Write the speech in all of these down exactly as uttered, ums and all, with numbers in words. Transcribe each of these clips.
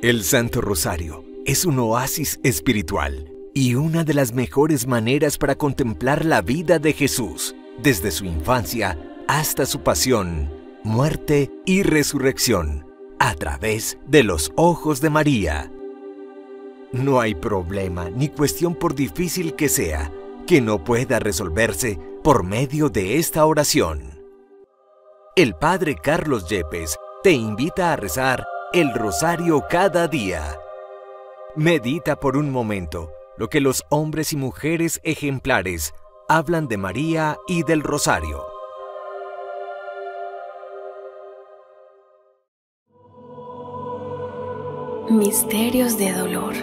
El Santo Rosario es un oasis espiritual y una de las mejores maneras para contemplar la vida de Jesús, desde su infancia hasta su pasión, muerte y resurrección, a través de los ojos de María. No hay problema ni cuestión, por difícil que sea, que no pueda resolverse por medio de esta oración. El Padre Carlos Yepes te invita a rezar el Rosario cada día. Medita por un momento lo que los hombres y mujeres ejemplares hablan de María y del Rosario. Misterios de dolor.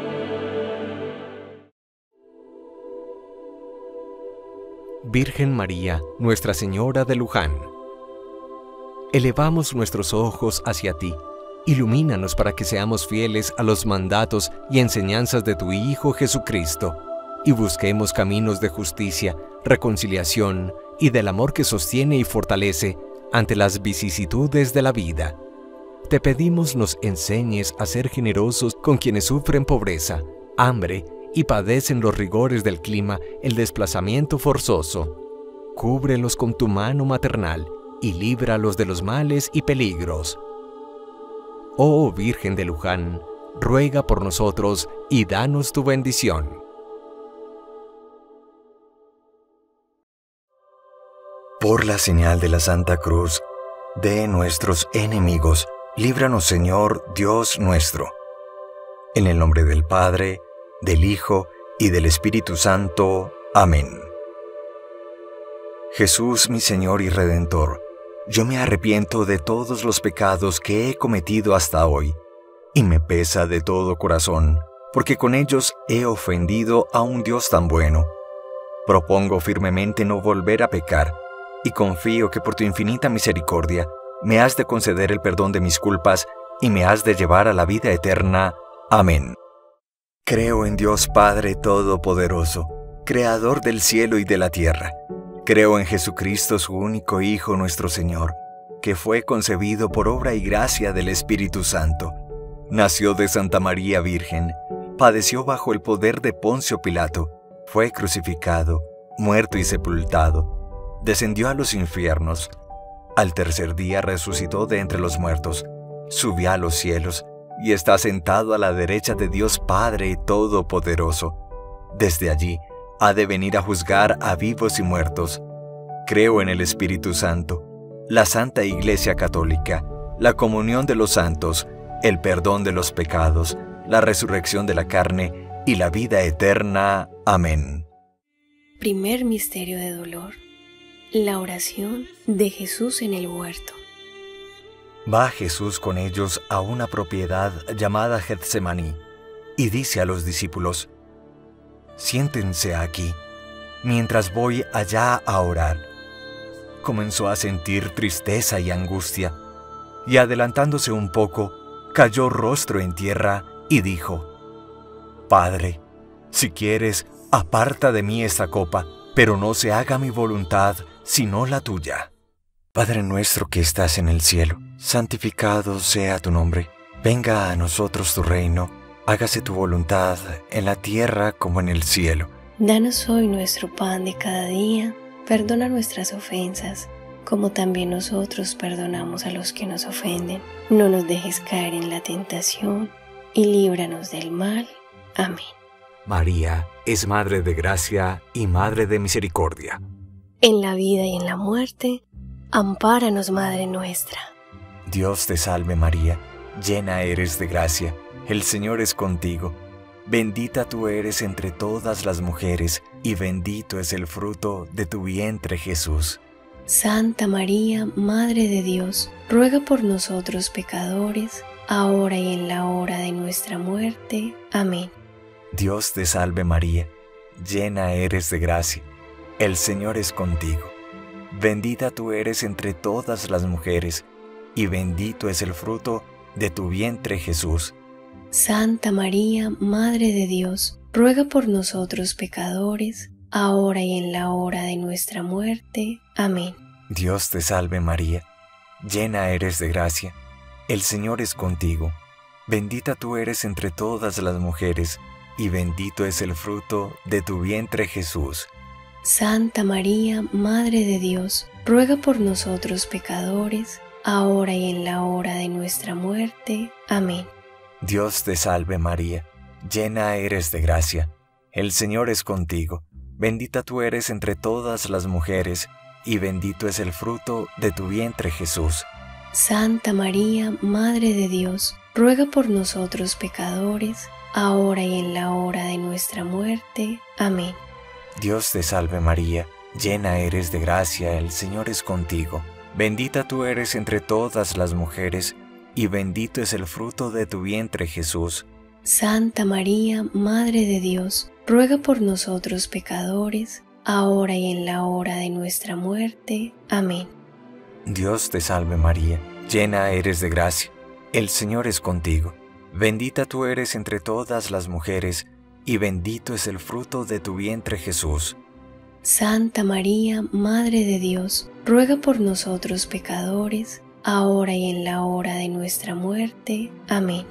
Virgen María, Nuestra Señora de Luján, elevamos nuestros ojos hacia ti. Ilumínanos para que seamos fieles a los mandatos y enseñanzas de tu Hijo Jesucristo y busquemos caminos de justicia, reconciliación y del amor que sostiene y fortalece ante las vicisitudes de la vida. Te pedimos nos enseñes a ser generosos con quienes sufren pobreza, hambre y padecen los rigores del clima, el desplazamiento forzoso. Cúbrelos con tu mano maternal y líbralos de los males y peligros. Oh Virgen de Luján, ruega por nosotros y danos tu bendición. Por la señal de la Santa Cruz de nuestros enemigos, líbranos, Señor Dios nuestro. En el nombre del Padre, del Hijo y del Espíritu Santo. Amén. Jesús, mi Señor y Redentor, yo me arrepiento de todos los pecados que he cometido hasta hoy, y me pesa de todo corazón, porque con ellos he ofendido a un Dios tan bueno. Propongo firmemente no volver a pecar, y confío que por tu infinita misericordia me has de conceder el perdón de mis culpas y me has de llevar a la vida eterna. Amén. Creo en Dios Padre Todopoderoso, Creador del cielo y de la tierra. Creo en Jesucristo, su único Hijo, nuestro Señor, que fue concebido por obra y gracia del Espíritu Santo. Nació de Santa María Virgen, padeció bajo el poder de Poncio Pilato, fue crucificado, muerto y sepultado, descendió a los infiernos. Al tercer día resucitó de entre los muertos, subió a los cielos y está sentado a la derecha de Dios Padre Todopoderoso. Desde allí ha de venir a juzgar a vivos y muertos. Creo en el Espíritu Santo, la Santa Iglesia Católica, la comunión de los santos, el perdón de los pecados, la resurrección de la carne y la vida eterna. Amén. Primer misterio de dolor. La oración de Jesús en el huerto. Va Jesús con ellos a una propiedad llamada Getsemaní y dice a los discípulos: siéntense aquí, mientras voy allá a orar. Comenzó a sentir tristeza y angustia, y adelantándose un poco, cayó rostro en tierra y dijo: Padre, si quieres, aparta de mí esta copa, pero no se haga mi voluntad, sino la tuya. Padre nuestro que estás en el cielo, santificado sea tu nombre. Venga a nosotros tu reino. Hágase tu voluntad en la tierra como en el cielo. Danos hoy nuestro pan de cada día. Perdona nuestras ofensas, como también nosotros perdonamos a los que nos ofenden. No nos dejes caer en la tentación, y líbranos del mal. Amén. María es Madre de Gracia y Madre de Misericordia. En la vida y en la muerte, ampáranos, Madre nuestra. Dios te salve María, llena eres de gracia. El Señor es contigo. Bendita tú eres entre todas las mujeres, y bendito es el fruto de tu vientre, Jesús. Santa María, Madre de Dios, ruega por nosotros pecadores, ahora y en la hora de nuestra muerte. Amén. Dios te salve María, llena eres de gracia. El Señor es contigo. Bendita tú eres entre todas las mujeres, y bendito es el fruto de tu vientre, Jesús. Santa María, Madre de Dios, ruega por nosotros pecadores, ahora y en la hora de nuestra muerte. Amén. Dios te salve María, llena eres de gracia. El Señor es contigo. Bendita tú eres entre todas las mujeres, y bendito es el fruto de tu vientre Jesús. Santa María, Madre de Dios, ruega por nosotros pecadores, ahora y en la hora de nuestra muerte. Amén. Dios te salve María, llena eres de gracia, el Señor es contigo. Bendita tú eres entre todas las mujeres, y bendito es el fruto de tu vientre Jesús. Santa María, Madre de Dios, ruega por nosotros pecadores, ahora y en la hora de nuestra muerte. Amén. Dios te salve María, llena eres de gracia, el Señor es contigo. Bendita tú eres entre todas las mujeres, y bendito es el fruto de tu vientre Jesús. Santa María, Madre de Dios, ruega por nosotros pecadores, ahora y en la hora de nuestra muerte. Amén. Dios te salve María, llena eres de gracia, el Señor es contigo. Bendita tú eres entre todas las mujeres, y bendito es el fruto de tu vientre Jesús. Santa María, Madre de Dios, ruega por nosotros pecadores, ahora y en la hora de nuestra muerte. Amén.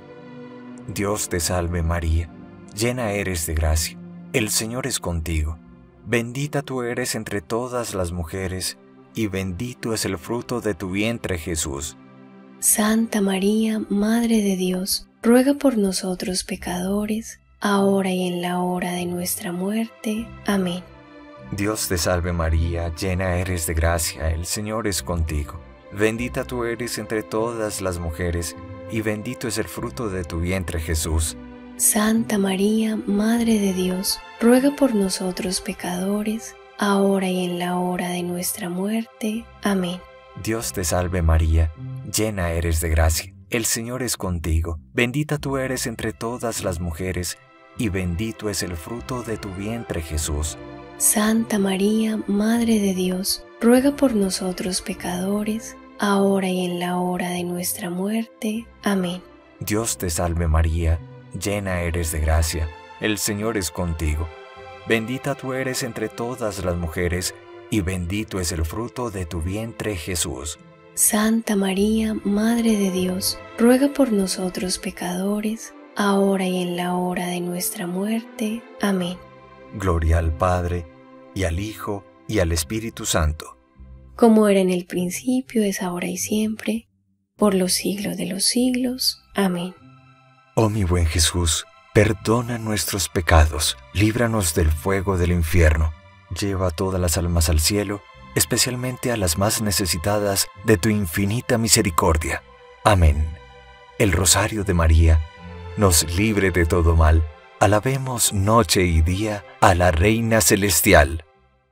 Dios te salve María, llena eres de gracia, el Señor es contigo. Bendita tú eres entre todas las mujeres, y bendito es el fruto de tu vientre Jesús. Santa María, Madre de Dios, ruega por nosotros pecadores, ahora y en la hora de nuestra muerte. Amén. Dios te salve María, llena eres de gracia, el Señor es contigo. Bendita tú eres entre todas las mujeres, y bendito es el fruto de tu vientre Jesús. Santa María, Madre de Dios, ruega por nosotros pecadores, ahora y en la hora de nuestra muerte. Amén. Dios te salve María, llena eres de gracia, el Señor es contigo. Bendita tú eres entre todas las mujeres, y bendito es el fruto de tu vientre Jesús. Santa María, Madre de Dios, ruega por nosotros pecadores, ahora y en la hora de nuestra muerte. Amén. Dios te salve María, llena eres de gracia, el Señor es contigo. Bendita tú eres entre todas las mujeres, y bendito es el fruto de tu vientre Jesús. Santa María, Madre de Dios, ruega por nosotros pecadores, ahora y en la hora de nuestra muerte. Amén. Gloria al Padre, y al Hijo, y al Espíritu Santo. Como era en el principio, es ahora y siempre, por los siglos de los siglos. Amén. Oh mi buen Jesús, perdona nuestros pecados, líbranos del fuego del infierno, lleva a todas las almas al cielo, especialmente a las más necesitadas de tu infinita misericordia. Amén. El Rosario de María nos libre de todo mal. Alabemos noche y día a la Reina Celestial.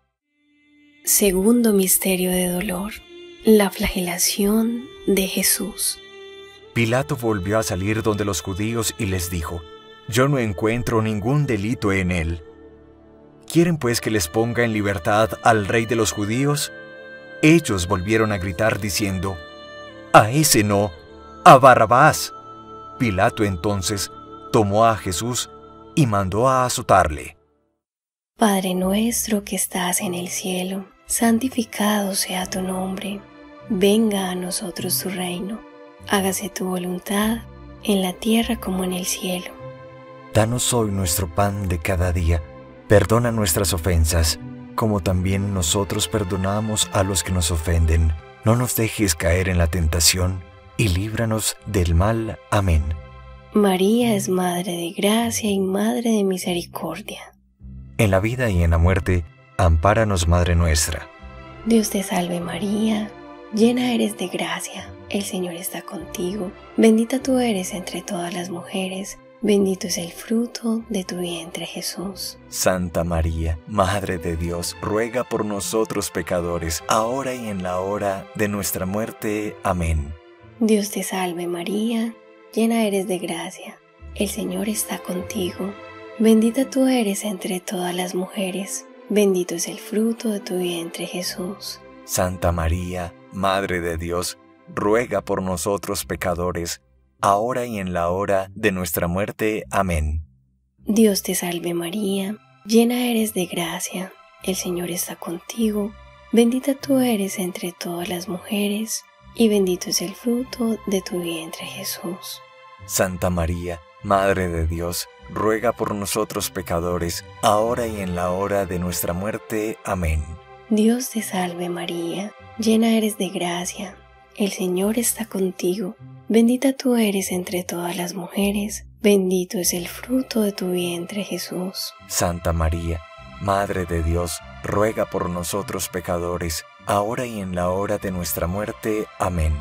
Segundo misterio de dolor, la flagelación de Jesús. Pilato volvió a salir donde los judíos y les dijo: Yo no encuentro ningún delito en él. ¿Quieren pues que les ponga en libertad al rey de los judíos? Ellos volvieron a gritar diciendo: A ese no, a Barrabás. Pilato entonces tomó a Jesús y mandó a azotarle. Padre nuestro que estás en el cielo, santificado sea tu nombre. Venga a nosotros tu reino. Hágase tu voluntad, en la tierra como en el cielo. Danos hoy nuestro pan de cada día. Perdona nuestras ofensas, como también nosotros perdonamos a los que nos ofenden. No nos dejes caer en la tentación, y líbranos del mal. Amén. María es Madre de Gracia y Madre de Misericordia. En la vida y en la muerte, ampáranos, Madre nuestra. Dios te salve María, llena eres de gracia, el Señor está contigo. Bendita tú eres entre todas las mujeres, bendito es el fruto de tu vientre Jesús. Santa María, Madre de Dios, ruega por nosotros pecadores, ahora y en la hora de nuestra muerte. Amén. Dios te salve María, llena eres de gracia, el Señor está contigo. Bendita tú eres entre todas las mujeres, bendito es el fruto de tu vientre Jesús. Santa María, Madre de Dios, ruega por nosotros pecadores, ahora y en la hora de nuestra muerte. Amén. Dios te salve María, llena eres de gracia, el Señor está contigo. Bendita tú eres entre todas las mujeres, y bendito es el fruto de tu vientre Jesús. Santa María, Madre de Dios, ruega por nosotros pecadores, ahora y en la hora de nuestra muerte. Amén. Dios te salve María, llena eres de gracia, el Señor está contigo, bendita tú eres entre todas las mujeres, bendito es el fruto de tu vientre Jesús. Santa María, Madre de Dios, ruega por nosotros pecadores, ahora y en la hora de nuestra muerte. Amén.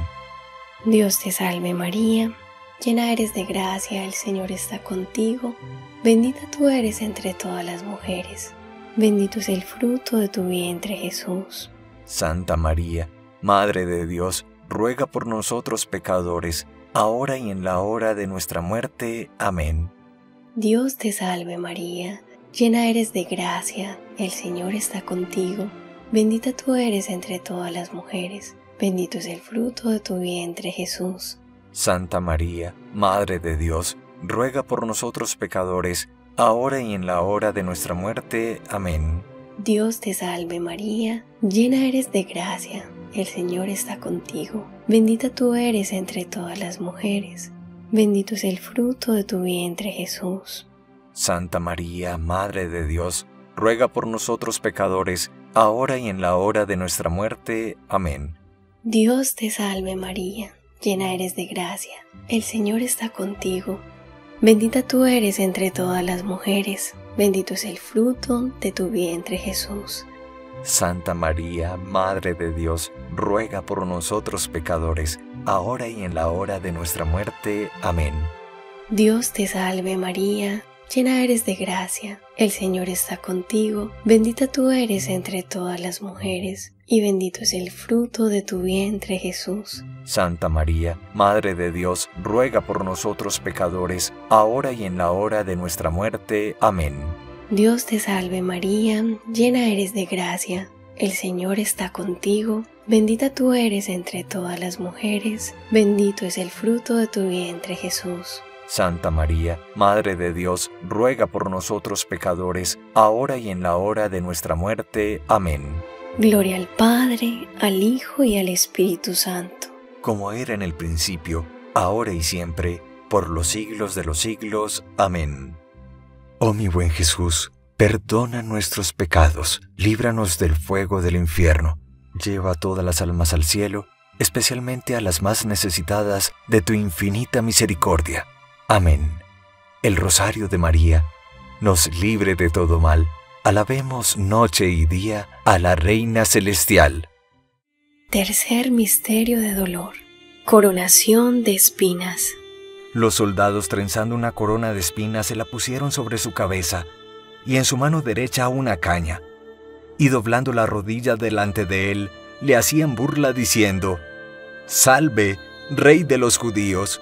Dios te salve María, llena eres de gracia, el Señor está contigo, bendita tú eres entre todas las mujeres, bendito es el fruto de tu vientre Jesús. Santa María, Madre de Dios, ruega por nosotros pecadores, ahora y en la hora de nuestra muerte. Amén. Dios te salve María, llena eres de gracia, el Señor está contigo, bendita tú eres entre todas las mujeres, bendito es el fruto de tu vientre Jesús. Santa María, Madre de Dios, ruega por nosotros pecadores, ahora y en la hora de nuestra muerte. Amén. Dios te salve María, llena eres de gracia, el Señor está contigo, bendita tú eres entre todas las mujeres, bendito es el fruto de tu vientre Jesús. Santa María, Madre de Dios, ruega por nosotros pecadores, ahora y en la hora de nuestra muerte. Amén. Dios te salve María, llena eres de gracia, el Señor está contigo, bendita tú eres entre todas las mujeres, bendito es el fruto de tu vientre Jesús. Santa María, Madre de Dios, ruega por nosotros pecadores, ahora y en la hora de nuestra muerte. Amén. Dios te salve María, llena eres de gracia, el Señor está contigo, bendita tú eres entre todas las mujeres, y bendito es el fruto de tu vientre Jesús. Santa María, Madre de Dios, ruega por nosotros pecadores, ahora y en la hora de nuestra muerte. Amén. Dios te salve María, llena eres de gracia, el Señor está contigo, bendita tú eres entre todas las mujeres, bendito es el fruto de tu vientre Jesús. Santa María, Madre de Dios, ruega por nosotros pecadores, ahora y en la hora de nuestra muerte. Amén. Gloria al Padre, al Hijo y al Espíritu Santo. Como era en el principio, ahora y siempre, por los siglos de los siglos. Amén. Oh mi buen Jesús, perdona nuestros pecados, líbranos del fuego del infierno, lleva a todas las almas al cielo, especialmente a las más necesitadas de tu infinita misericordia. Amén. El Rosario de María nos libre de todo mal. Alabemos noche y día a la Reina Celestial. Tercer misterio de dolor. Coronación de espinas. Los soldados, trenzando una corona de espinas, se la pusieron sobre su cabeza, y en su mano derecha una caña, y doblando la rodilla delante de él, le hacían burla diciendo: «Salve, Rey de los judíos».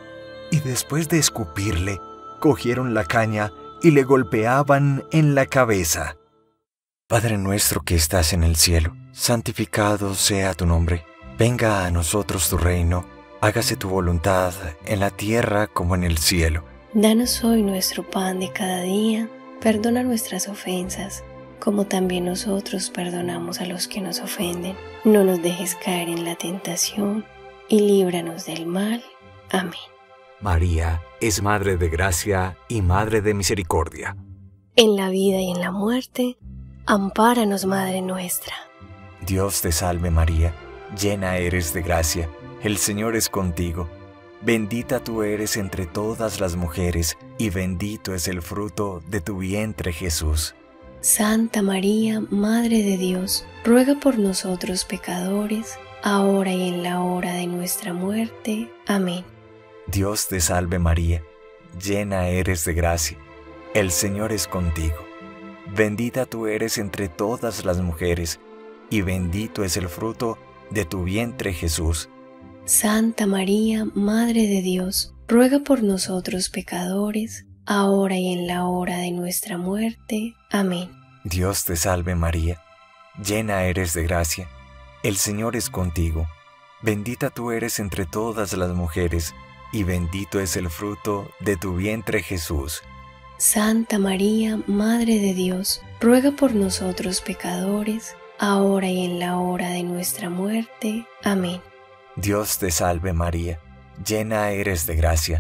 Y después de escupirle, cogieron la caña y le golpeaban en la cabeza. Padre nuestro que estás en el cielo, santificado sea tu nombre. Venga a nosotros tu reino, hágase tu voluntad en la tierra como en el cielo. Danos hoy nuestro pan de cada día, perdona nuestras ofensas, como también nosotros perdonamos a los que nos ofenden. No nos dejes caer en la tentación, y líbranos del mal. Amén. María es Madre de Gracia y Madre de Misericordia. En la vida y en la muerte, ampáranos, Madre nuestra. Dios te salve María, llena eres de gracia, el Señor es contigo. Bendita tú eres entre todas las mujeres, y bendito es el fruto de tu vientre Jesús. Santa María, Madre de Dios, ruega por nosotros pecadores, ahora y en la hora de nuestra muerte. Amén. Dios te salve María, llena eres de gracia, el Señor es contigo. Bendita tú eres entre todas las mujeres, y bendito es el fruto de tu vientre Jesús. Santa María, Madre de Dios, ruega por nosotros pecadores, ahora y en la hora de nuestra muerte. Amén. Dios te salve María, llena eres de gracia, el Señor es contigo. Bendita tú eres entre todas las mujeres, y bendito es el fruto de tu vientre Jesús. Santa María, Madre de Dios, ruega por nosotros pecadores, ahora y en la hora de nuestra muerte. Amén. Dios te salve María, llena eres de gracia,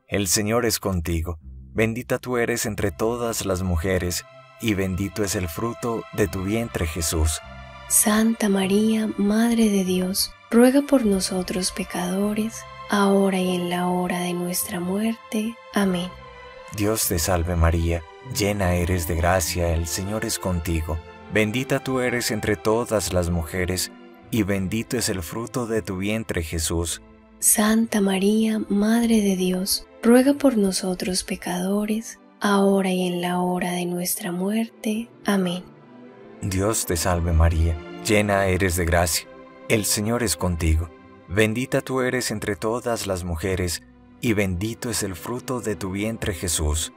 el Señor es contigo. Bendita tú eres entre todas las mujeres, y bendito es el fruto de tu vientre, Jesús. Santa María, Madre de Dios, ruega por nosotros pecadores, ahora y en la hora de nuestra muerte. Amén. Dios te salve María, llena eres de gracia, el Señor es contigo. Bendita tú eres entre todas las mujeres, y bendito es el fruto de tu vientre, Jesús. Santa María, Madre de Dios, ruega por nosotros pecadores, ahora y en la hora de nuestra muerte. Amén. Dios te salve María, llena eres de gracia, el Señor es contigo. Bendita tú eres entre todas las mujeres, y bendito es el fruto de tu vientre, Jesús.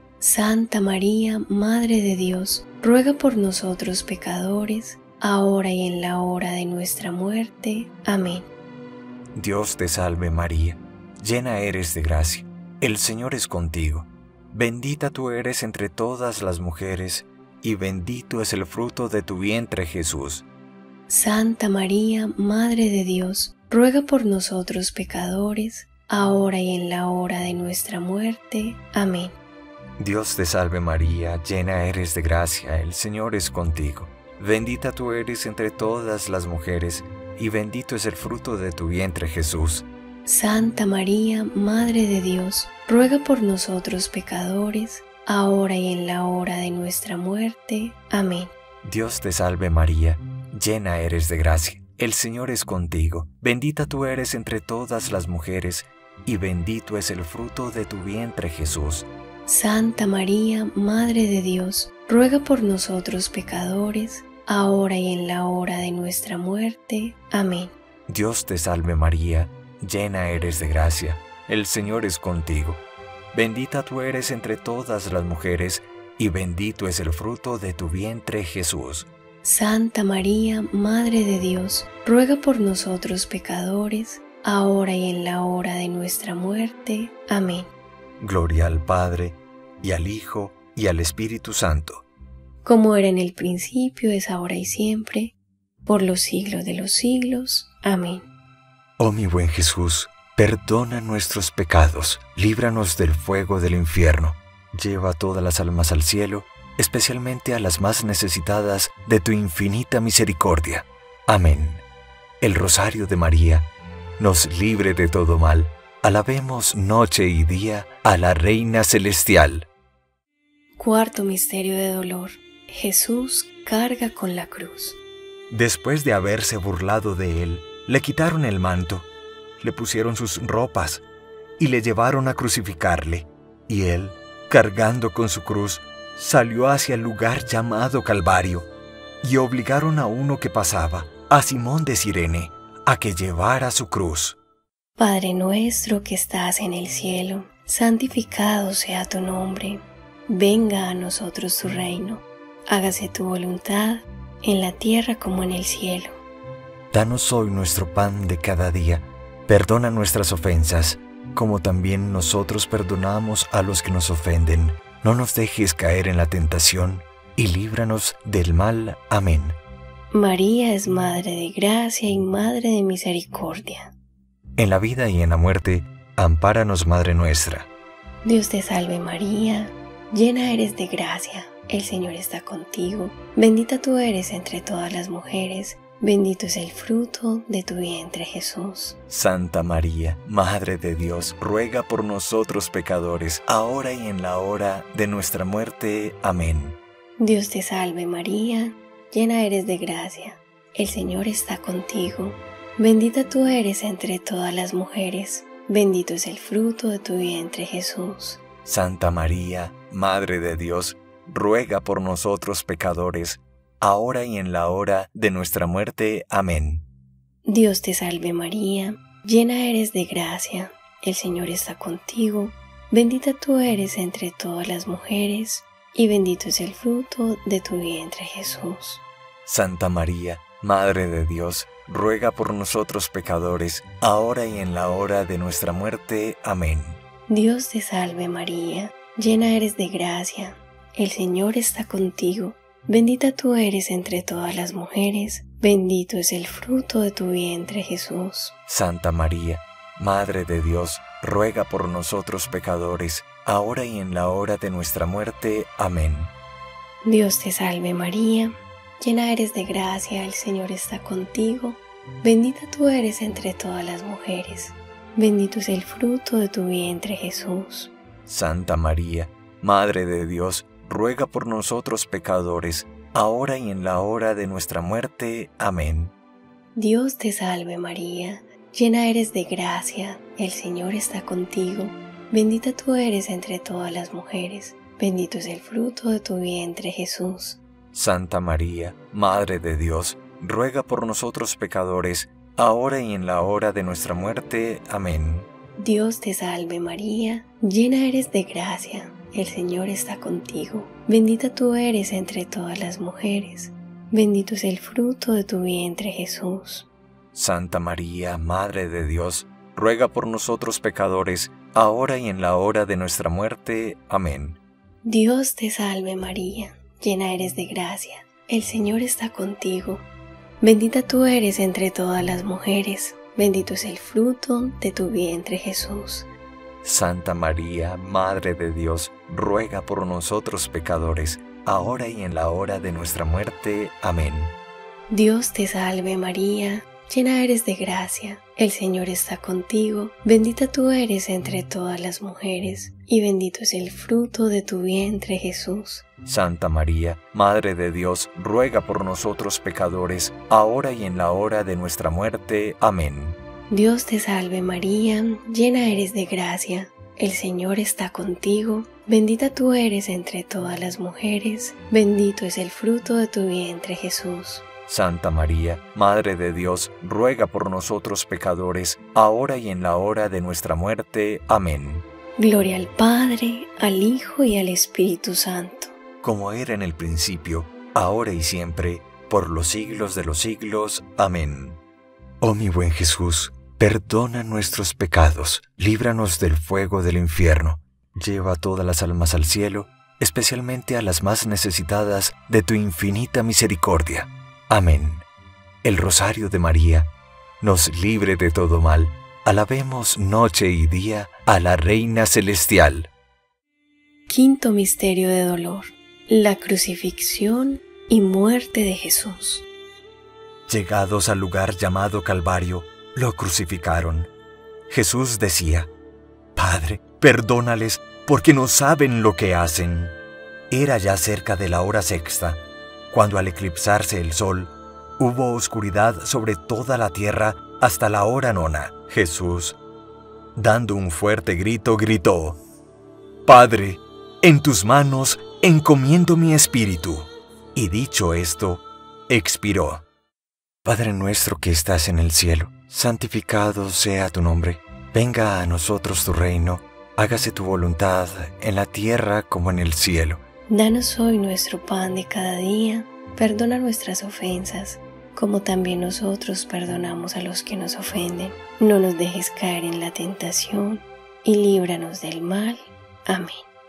Santa María, Madre de Dios, ruega por nosotros pecadores, ahora y en la hora de nuestra muerte. Amén. Dios te salve María, llena eres de gracia, el Señor es contigo. Bendita tú eres entre todas las mujeres, y bendito es el fruto de tu vientre, Jesús. Santa María, Madre de Dios, ruega por nosotros pecadores, ahora y en la hora de nuestra muerte. Amén. Dios te salve María, llena eres de gracia, el Señor es contigo. Bendita tú eres entre todas las mujeres, y bendito es el fruto de tu vientre, Jesús. Santa María, Madre de Dios, ruega por nosotros pecadores, ahora y en la hora de nuestra muerte. Amén. Dios te salve María, llena eres de gracia, el Señor es contigo. Bendita tú eres entre todas las mujeres, y bendito es el fruto de tu vientre, Jesús. Santa María, Madre de Dios, ruega por nosotros pecadores, ahora y en la hora de nuestra muerte. Amén. Dios te salve María, llena eres de gracia, el Señor es contigo. Bendita tú eres entre todas las mujeres, y bendito es el fruto de tu vientre, Jesús. Santa María, Madre de Dios, ruega por nosotros pecadores, ahora y en la hora de nuestra muerte. Amén. Gloria al Padre, y al Hijo, y al Espíritu Santo. Como era en el principio, es ahora y siempre, por los siglos de los siglos. Amén. Oh mi buen Jesús, perdona nuestros pecados, líbranos del fuego del infierno, lleva todas las almas al cielo, especialmente a las más necesitadas de tu infinita misericordia. Amén. El Rosario de María nos libre de todo mal. Alabemos noche y día a la Reina Celestial. Cuarto misterio de dolor. Jesús carga con la cruz. Después de haberse burlado de él, le quitaron el manto, le pusieron sus ropas y le llevaron a crucificarle. Y él, cargando con su cruz, salió hacia el lugar llamado Calvario, y obligaron a uno que pasaba, a Simón de Cirene, a que llevara su cruz. Padre nuestro que estás en el cielo, santificado sea tu nombre. Venga a nosotros tu reino. Hágase tu voluntad, en la tierra como en el cielo. Danos hoy nuestro pan de cada día. Perdona nuestras ofensas, como también nosotros perdonamos a los que nos ofenden. No nos dejes caer en la tentación, y líbranos del mal. Amén. María es Madre de Gracia y Madre de Misericordia. En la vida y en la muerte, ampáranos, Madre nuestra. Dios te salve María, llena eres de gracia, el Señor está contigo. Bendita tú eres entre todas las mujeres, bendito es el fruto de tu vientre, Jesús. Santa María, Madre de Dios, ruega por nosotros pecadores, ahora y en la hora de nuestra muerte. Amén. Dios te salve María, llena eres de gracia, el Señor está contigo. Bendita tú eres entre todas las mujeres, bendito es el fruto de tu vientre, Jesús. Santa María, Madre de Dios, ruega por nosotros pecadores, ahora y en la hora de nuestra muerte. Amén. Dios te salve María, llena eres de gracia, el Señor está contigo. Bendita tú eres entre todas las mujeres, y bendito es el fruto de tu vientre, Jesús. Santa María, Madre de Dios, ruega por nosotros pecadores, ahora y en la hora de nuestra muerte. Amén. Dios te salve María, llena eres de gracia, el Señor está contigo. Bendita tú eres entre todas las mujeres, bendito es el fruto de tu vientre, Jesús. Santa María, Madre de Dios, ruega por nosotros pecadores, ahora y en la hora de nuestra muerte. Amén. Dios te salve María, llena eres de gracia, el Señor está contigo. Bendita tú eres entre todas las mujeres, bendito es el fruto de tu vientre Jesús. Santa María, Madre de Dios, ruega por nosotros pecadores, ahora y en la hora de nuestra muerte. Amén. Dios te salve María, llena eres de gracia, el Señor está contigo. Bendita tú eres entre todas las mujeres, bendito es el fruto de tu vientre Jesús. Santa María, Madre de Dios, ruega por nosotros pecadores, ahora y en la hora de nuestra muerte. Amén. Dios te salve María, llena eres de gracia, el Señor está contigo. Bendita tú eres entre todas las mujeres, bendito es el fruto de tu vientre Jesús. Santa María, Madre de Dios, ruega por nosotros pecadores, ahora y en la hora de nuestra muerte. Amén. Dios te salve María, llena eres de gracia, el Señor está contigo. Bendita tú eres entre todas las mujeres, bendito es el fruto de tu vientre Jesús. Santa María, Madre de Dios, ruega por nosotros pecadores, ahora y en la hora de nuestra muerte. Amén. Dios te salve María, llena eres de gracia, el Señor está contigo. Bendita tú eres entre todas las mujeres, y bendito es el fruto de tu vientre Jesús. Santa María, Madre de Dios, ruega por nosotros pecadores, ahora y en la hora de nuestra muerte. Amén. Dios te salve María, llena eres de gracia, el Señor está contigo. Bendita tú eres entre todas las mujeres, bendito es el fruto de tu vientre Jesús. Santa María, Madre de Dios, ruega por nosotros pecadores, ahora y en la hora de nuestra muerte. Amén. Gloria al Padre, al Hijo y al Espíritu Santo. Como era en el principio, ahora y siempre, por los siglos de los siglos. Amén. Oh mi buen Jesús, perdona nuestros pecados, líbranos del fuego del infierno, lleva a todas las almas al cielo, especialmente a las más necesitadas de tu infinita misericordia. Amén. El Rosario de María nos libre de todo mal. Alabemos noche y día a la Reina Celestial. Quinto misterio de dolor: la crucifixión y muerte de Jesús. Llegados al lugar llamado Calvario, lo crucificaron. Jesús decía: Padre, perdónales, porque no saben lo que hacen. Era ya cerca de la hora sexta, cuando al eclipsarse el sol, hubo oscuridad sobre toda la tierra hasta la hora nona. Jesús, dando un fuerte grito, gritó: Padre, en tus manos encomiendo mi espíritu. Y dicho esto, expiró. Padre nuestro que estás en el cielo, santificado sea tu nombre. Venga a nosotros tu reino, hágase tu voluntad en la tierra como en el cielo. Danos hoy nuestro pan de cada día, perdona nuestras ofensas, como también nosotros perdonamos a los que nos ofenden. No nos dejes caer en la tentación, y líbranos del mal. Amén.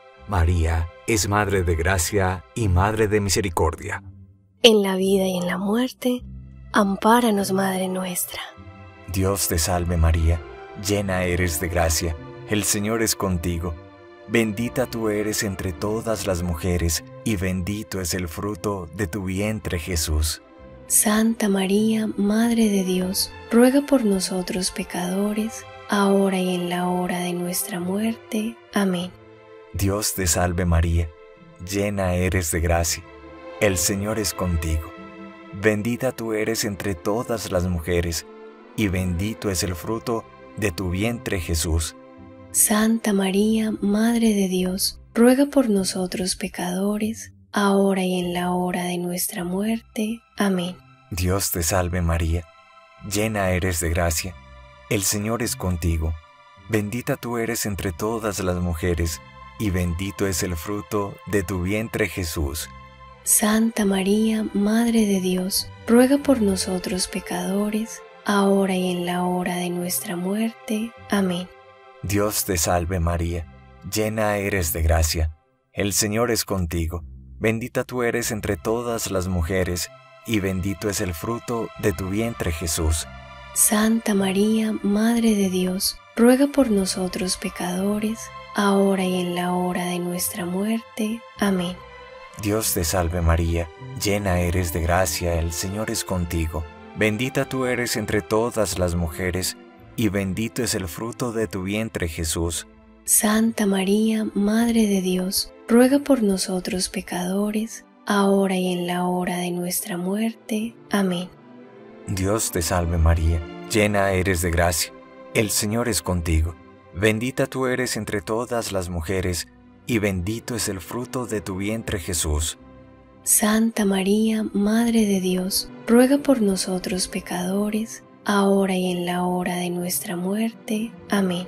María es Madre de Gracia y Madre de Misericordia. En la vida y en la muerte, ampáranos, Madre nuestra. Dios te salve María, llena eres de gracia, el Señor es contigo. Bendita tú eres entre todas las mujeres, y bendito es el fruto de tu vientre Jesús. Santa María, Madre de Dios, ruega por nosotros pecadores, ahora y en la hora de nuestra muerte. Amén. Dios te salve María, llena eres de gracia, el Señor es contigo. Bendita tú eres entre todas las mujeres, y bendito es el fruto de tu vientre Jesús. Santa María, Madre de Dios, ruega por nosotros pecadores, ahora y en la hora de nuestra muerte. Amén. Dios te salve María, llena eres de gracia, el Señor es contigo. Bendita tú eres entre todas las mujeres, y bendito es el fruto de tu vientre Jesús. Santa María, Madre de Dios, ruega por nosotros pecadores, ahora y en la hora de nuestra muerte. Amén. Dios te salve María, llena eres de gracia, el Señor es contigo. Bendita tú eres entre todas las mujeres, y bendito es el fruto de tu vientre Jesús. Santa María, Madre de Dios, ruega por nosotros pecadores, ahora y en la hora de nuestra muerte. Amén. Dios te salve María, llena eres de gracia, el Señor es contigo. Bendita tú eres entre todas las mujeres, y bendito es el fruto de tu vientre Jesús. Santa María, Madre de Dios, ruega por nosotros pecadores, ahora y en la hora de nuestra muerte. Amén. Dios te salve María, llena eres de gracia, el Señor es contigo. Bendita tú eres entre todas las mujeres, y bendito es el fruto de tu vientre Jesús. Santa María, Madre de Dios, ruega por nosotros pecadores, ahora y en la hora de nuestra muerte. Amén.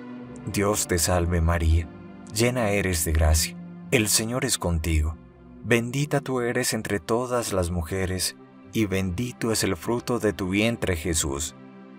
Dios te salve María, llena eres de gracia, el Señor es contigo. Bendita tú eres entre todas las mujeres, y bendito es el fruto de tu vientre Jesús.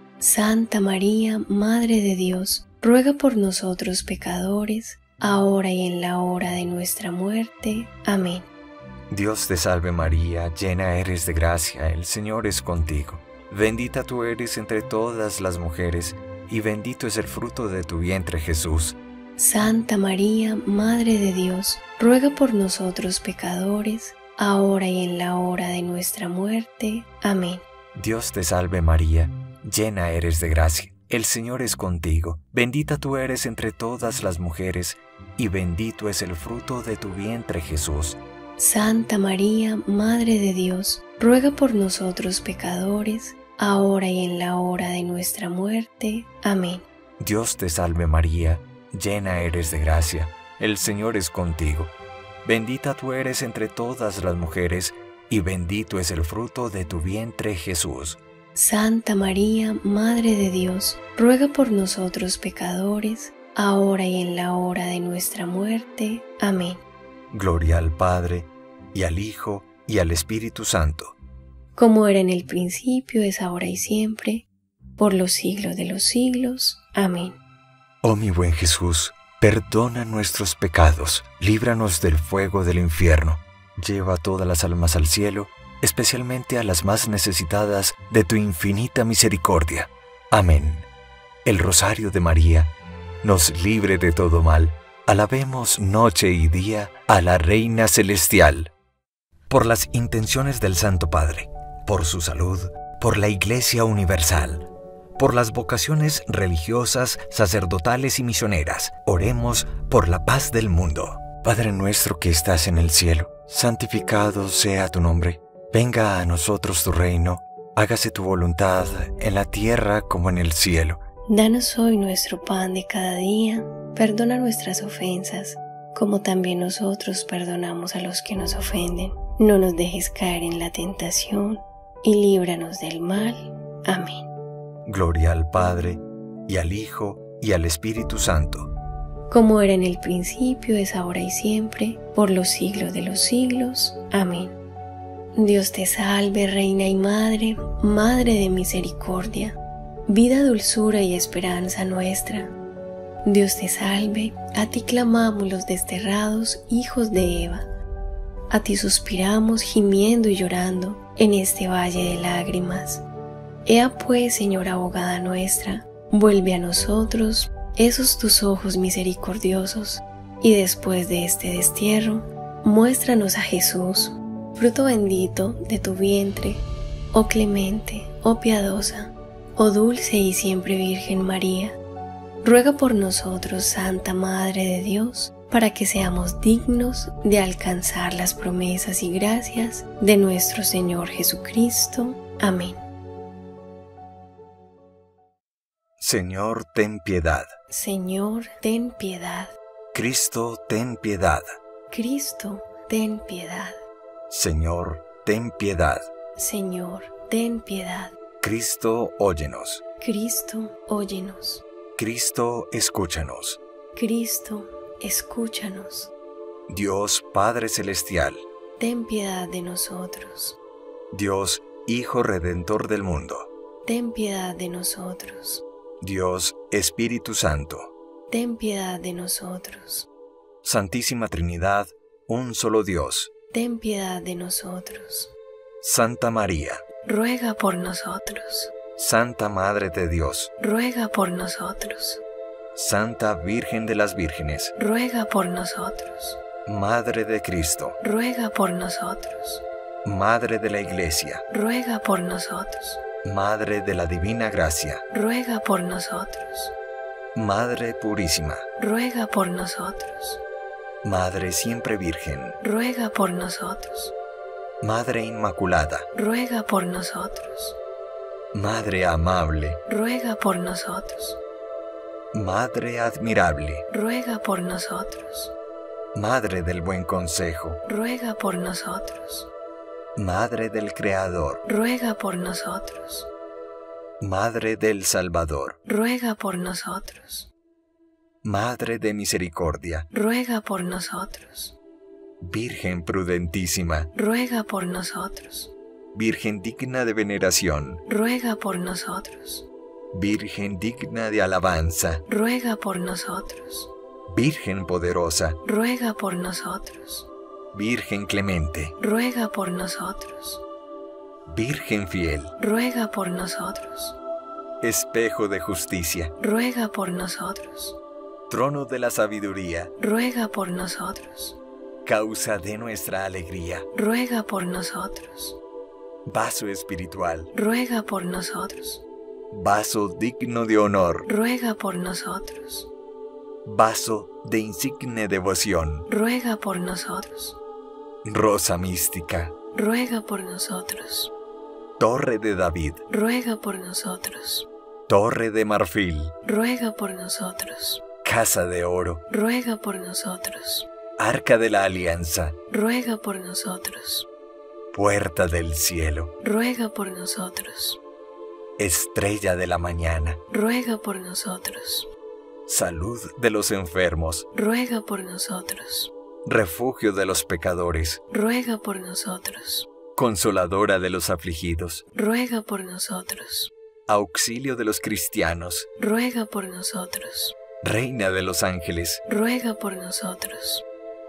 Santa María, Madre de Dios, ruega por nosotros pecadores, ahora y en la hora de nuestra muerte. Amén. Dios te salve María, llena eres de gracia, el Señor es contigo. Bendita tú eres entre todas las mujeres, y bendito es el fruto de tu vientre Jesús. Santa María, Madre de Dios, ruega por nosotros pecadores, ahora y en la hora de nuestra muerte. Amén. Dios te salve María, llena eres de gracia, el Señor es contigo. Bendita tú eres entre todas las mujeres, y bendito es el fruto de tu vientre Jesús. Santa María, Madre de Dios, ruega por nosotros pecadores, ahora y en la hora de nuestra muerte. Amén. Dios te salve María, llena eres de gracia, el Señor es contigo. Bendita tú eres entre todas las mujeres, y bendito es el fruto de tu vientre Jesús. Santa María, Madre de Dios, ruega por nosotros pecadores, ahora y en la hora de nuestra muerte. Amén. Gloria al Padre, y al Hijo, y al Espíritu Santo. Como era en el principio, es ahora y siempre, por los siglos de los siglos. Amén. Oh mi buen Jesús, perdona nuestros pecados, líbranos del fuego del infierno, lleva a todas las almas al cielo, especialmente a las más necesitadas de tu infinita misericordia. Amén. El Rosario de María nos libre de todo mal. Alabemos noche y día a la Reina Celestial. Por las intenciones del Santo Padre, por su salud, por la Iglesia Universal, por las vocaciones religiosas, sacerdotales y misioneras, oremos por la paz del mundo. Padre nuestro que estás en el cielo, santificado sea tu nombre. Venga a nosotros tu reino, hágase tu voluntad en la tierra como en el cielo. Danos hoy nuestro pan de cada día, perdona nuestras ofensas, como también nosotros perdonamos a los que nos ofenden. No nos dejes caer en la tentación, y líbranos del mal. Amén. Gloria al Padre, y al Hijo, y al Espíritu Santo. Como era en el principio, es ahora y siempre, por los siglos de los siglos. Amén. Dios te salve, Reina y Madre, Madre de misericordia, vida, dulzura y esperanza nuestra. Dios te salve, a ti clamamos los desterrados hijos de Eva. A ti suspiramos gimiendo y llorando en este valle de lágrimas. Ea pues, Señora abogada nuestra, vuelve a nosotros esos tus ojos misericordiosos, y después de este destierro, muéstranos a Jesús, fruto bendito de tu vientre, oh clemente, oh piadosa, oh dulce y siempre Virgen María. Ruega por nosotros, Santa Madre de Dios, para que seamos dignos de alcanzar las promesas y gracias de nuestro Señor Jesucristo. Amén. Señor, ten piedad. Señor, ten piedad. Cristo, ten piedad. Cristo, ten piedad. Señor, ten piedad. Señor, ten piedad. Cristo, óyenos. Cristo, óyenos. Cristo, escúchanos. Cristo, escúchanos. Dios Padre Celestial, ten piedad de nosotros. Dios Hijo Redentor del mundo, ten piedad de nosotros. Dios Espíritu Santo, ten piedad de nosotros. Santísima Trinidad, un solo Dios, ten piedad de nosotros. Santa María, ruega por nosotros. Santa Madre de Dios, ruega por nosotros. Santa Virgen de las Vírgenes, ruega por nosotros. Madre de Cristo, ruega por nosotros. Madre de la Iglesia, ruega por nosotros. Madre de la Divina Gracia, ruega por nosotros. Madre Purísima, ruega por nosotros. Madre Siempre Virgen, ruega por nosotros. Madre Inmaculada, ruega por nosotros. Madre Amable, ruega por nosotros. Madre Admirable, ruega por nosotros. Madre del Buen Consejo, ruega por nosotros. Madre del Creador, ruega por nosotros. Madre del Salvador, ruega por nosotros. Madre de Misericordia, ruega por nosotros. Virgen prudentísima, ruega por nosotros. Virgen digna de veneración, ruega por nosotros. Virgen digna de alabanza, ruega por nosotros. Virgen poderosa, ruega por nosotros. Virgen clemente, ruega por nosotros. Virgen fiel, ruega por nosotros. Espejo de justicia, ruega por nosotros. Trono de la sabiduría, ruega por nosotros. Causa de nuestra alegría, ruega por nosotros. Vaso espiritual, ruega por nosotros. Vaso digno de honor, ruega por nosotros. Vaso de insigne devoción, ruega por nosotros. Rosa mística, ruega por nosotros. Torre de David, ruega por nosotros. Torre de marfil, ruega por nosotros. Casa de oro, ruega por nosotros. Arca de la Alianza, ruega por nosotros. Puerta del cielo, ruega por nosotros. Estrella de la mañana, ruega por nosotros. Salud de los enfermos, ruega por nosotros. Refugio de los pecadores, ruega por nosotros. Consoladora de los afligidos, ruega por nosotros. Auxilio de los cristianos, ruega por nosotros. Reina de los ángeles, ruega por nosotros.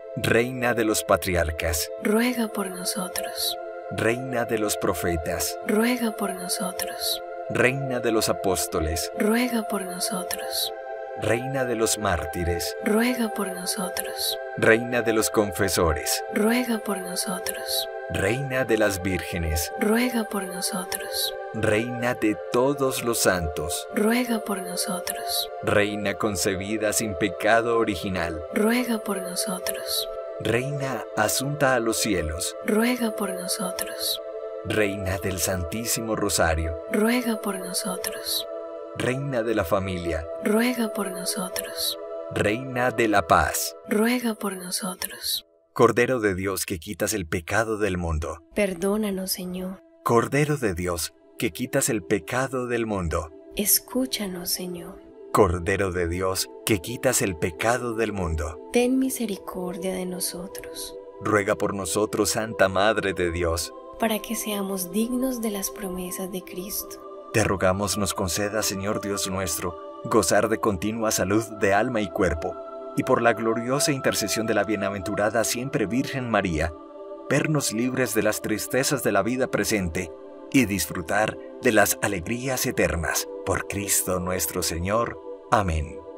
Reina de los patriarcas, ruega por nosotros. Reina de los profetas, ruega por nosotros. Reina de los apóstoles, ruega por nosotros. Reina de los mártires, ruega por nosotros. Reina de los confesores, ruega por nosotros. Reina de las vírgenes, ruega por nosotros. Reina de todos los santos, ruega por nosotros. Reina concebida sin pecado original, ruega por nosotros. Reina asunta a los cielos, ruega por nosotros. Reina del Santísimo Rosario, ruega por nosotros. Reina de la familia, ruega por nosotros. Reina de la paz, ruega por nosotros. Cordero de Dios que quitas el pecado del mundo, perdónanos, Señor. Cordero de Dios que quitas el pecado del mundo, escúchanos, Señor. Cordero de Dios que quitas el pecado del mundo, ten misericordia de nosotros. Ruega por nosotros, Santa Madre de Dios, para que seamos dignos de las promesas de Cristo. Te rogamos nos conceda, Señor Dios nuestro, gozar de continua salud de alma y cuerpo, y por la gloriosa intercesión de la bienaventurada siempre Virgen María, vernos libres de las tristezas de la vida presente y disfrutar de las alegrías eternas. Por Cristo nuestro Señor. Amén.